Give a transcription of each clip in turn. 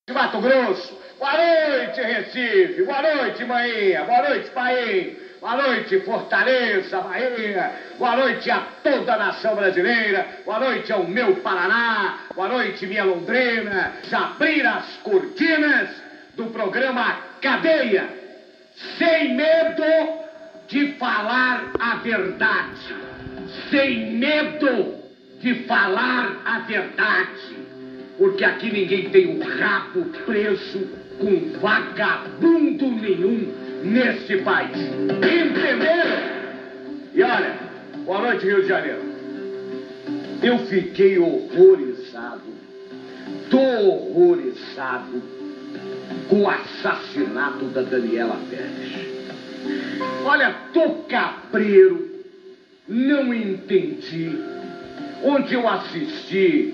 de Mato Grosso. Boa noite, Recife. Boa noite, Bahia. Boa noite, Bahia. Boa noite, Fortaleza, Bahia. Boa noite a toda a nação brasileira. Boa noite ao meu Paraná. Boa noite, minha Londrina. Abrir as cortinas do programa Cadeia. Sem medo de falar a verdade. Sem medo de falar a verdade. Porque aqui ninguém tem o rabo preso com vagabundo nenhum nesse país. Entenderam? E olha, boa noite, Rio de Janeiro. Eu fiquei horrorizado, tô horrorizado com o assassinato da Daniela Pérez. Olha, tô cabreiro, não entendi. Ontem eu assisti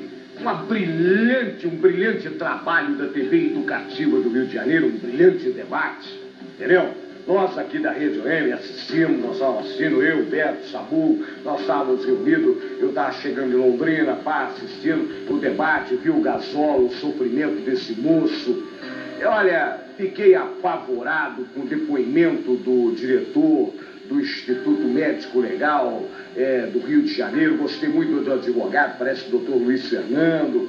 um brilhante trabalho da TV Educativa do Rio de Janeiro, um brilhante debate, entendeu? Nós aqui da Rede OM assistimos, nós estávamos assistindo, eu, Beto, Sabu, nós estávamos reunidos, eu estava chegando em Londrina, assistindo o debate, vi o gasóleo, o sofrimento desse moço. E, olha, fiquei apavorado com o depoimento do diretor do Instituto Médico Legal do Rio de Janeiro. Gostei muito do advogado, parece o doutor Luiz Fernando,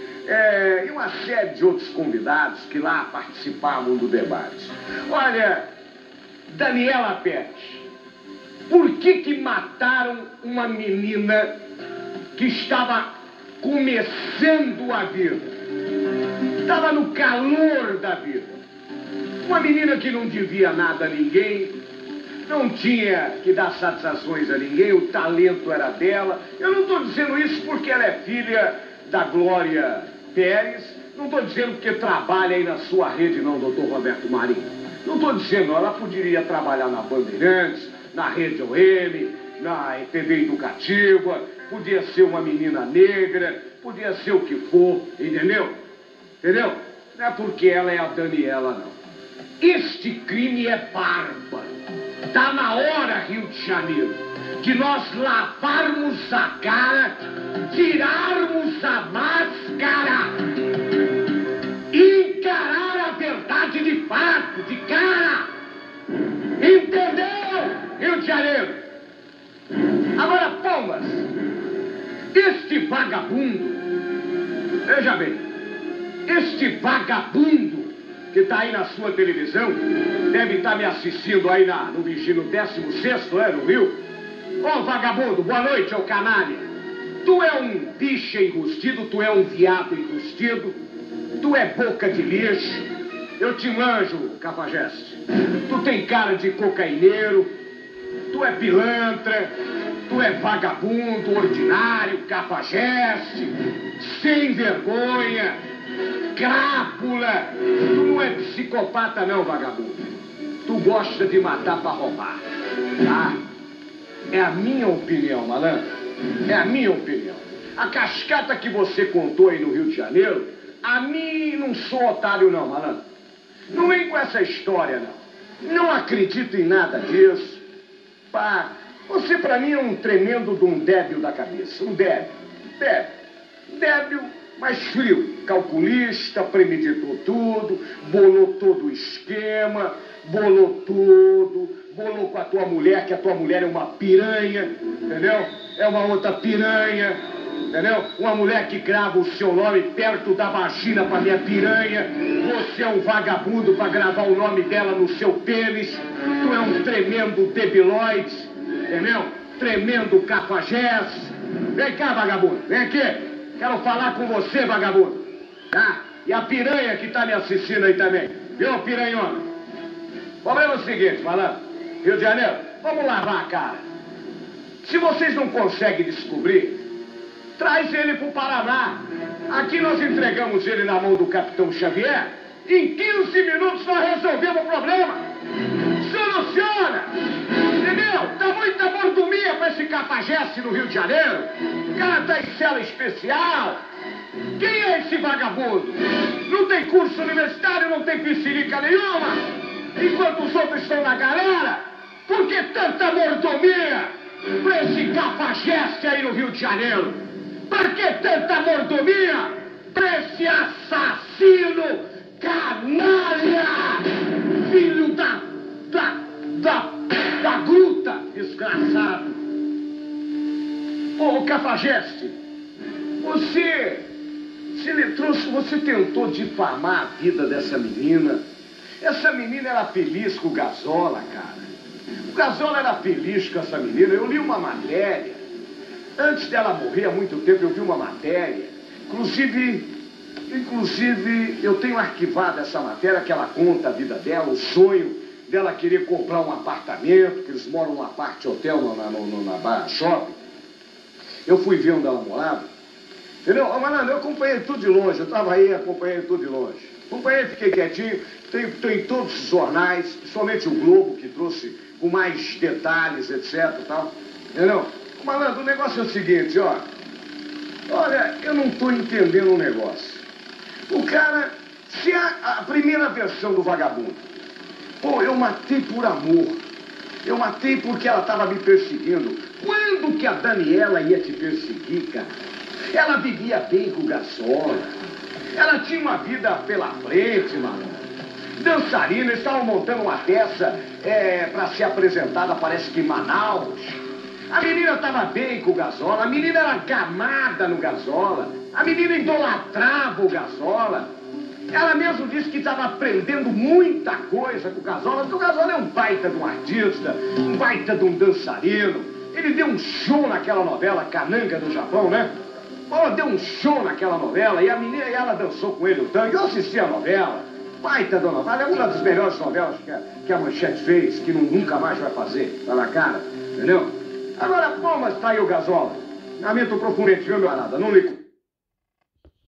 e uma série de outros convidados que lá participavam do debate. Olha, Daniela Pérez, por que mataram uma menina que estava começando a vida? Estava no calor da vida. Uma menina que não devia nada a ninguém, não tinha que dar satisfações a ninguém, o talento era dela. Eu não estou dizendo isso porque ela é filha da Glória Pérez, não estou dizendo porque trabalha aí na sua rede, não, doutor Roberto Marinho. Não estou dizendo, ela poderia trabalhar na Bandeirantes, na Rede OM, na TV Educativa, podia ser uma menina negra, podia ser o que for, entendeu? Entendeu? Não é porque ela é a Daniela, não. Este crime é bárbaro. Está na hora, Rio de Janeiro, de nós lavarmos a cara, tirarmos a máscara e encarar a verdade de fato, de cara. Entendeu, Rio de Janeiro? Agora, Palmas, este vagabundo, veja bem, este vagabundo que está aí na sua televisão, deve estar me assistindo aí no 16º, no Rio. Ô, vagabundo, boa noite, ô canalha. Tu é um bicho enrustido, tu é um viado enrustido, tu é boca de lixo. Eu te manjo, cafajeste. Tu tem cara de cocaineiro, tu é pilantra, tu é vagabundo, ordinário, cafajeste, sem vergonha, crápula. Tu não é psicopata não, vagabundo. Tu gosta de matar pra roubar, tá? É a minha opinião, malandro. É a minha opinião. A cascata que você contou aí no Rio de Janeiro, a mim não sou otário não, malandro. Não vem com essa história, não. Não acredito em nada disso. Pá, você pra mim é um tremendo de um débil da cabeça. Um débil. Débil, mas frio. Calculista, premeditou tudo, bolou todo o esquema, bolou tudo, bolou com a tua mulher, que a tua mulher é uma piranha, entendeu? É uma outra piranha, entendeu? Uma mulher que grava o seu nome perto da vagina pra minha piranha. Você é um vagabundo pra gravar o nome dela no seu pênis. Tu é um tremendo debilóide, entendeu? Tremendo cafajeste. Vem cá, vagabundo, vem aqui. Quero falar com você, vagabundo. Tá? E a piranha que tá me assistindo aí também. Viu, piranhona? O problema é o seguinte, malandro. Rio de Janeiro, vamos lavar a cara. Se vocês não conseguem descobrir, traz ele pro Paraná. Aqui nós entregamos ele na mão do Capitão Xavier. Em 15 minutos nós resolvemos o problema. Soluciona! Entendeu? Tá muita mordomia pra esse cafajeste no Rio de Janeiro. O cara tá em cela especial. Quem é esse vagabundo? Não tem curso universitário, não tem piscirica nenhuma. Enquanto os outros estão na galera. Por que tanta mordomia pra esse cafajeste aí no Rio de Janeiro? Por que tanta mordomia pra esse assassino Cafajeste, você tentou difamar a vida dessa menina. Essa menina era feliz com o Gazola, cara. O Gazola era feliz com essa menina. Eu li uma matéria. Antes dela morrer, há muito tempo, eu vi uma matéria. Inclusive, eu tenho arquivado essa matéria que ela conta a vida dela, o sonho dela querer comprar um apartamento, que eles moram numa parte hotel na Barra Shopping. Eu fui ver onde ela morava. Entendeu? Malandro, eu acompanhei tudo de longe. Eu estava aí, acompanhei tudo de longe. Acompanhei, fiquei quietinho. Tem todos os jornais, principalmente o Globo, que trouxe com mais detalhes, etc. Tal. Entendeu? Malandro, o negócio é o seguinte, ó. Olha, eu não estou entendendo um negócio. O cara, se a primeira versão do vagabundo, pô, eu matei por amor. Eu matei porque ela estava me perseguindo. Quando que a Daniela ia te perseguir, cara? Ela vivia bem com o Gazola. Ela tinha uma vida pela frente, mano. Dançarina, eles estavam montando uma peça para ser apresentada, parece que em Manaus. A menina estava bem com o Gazola, a menina era gamada no Gazola, a menina idolatrava o Gazola. Ela mesmo disse que estava aprendendo muita coisa com o Gazola, porque o Gazola é um baita de um artista, um baita de um dançarino. Ele deu um show naquela novela Cananga do Japão, né? Pô, deu um show naquela novela e a menina, ela dançou com ele o tango. Eu assisti a novela, baita da novela, é uma das melhores novelas que a Manchete fez, que nunca mais vai fazer, tá na cara, entendeu? Agora, pô, mas tá aí o Gazola. Lamento profundamente, viu, meu arada? Não ligo.